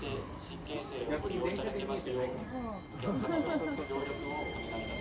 して神経性をご利用いただけますよう、お客様のご協力をお願いいたします。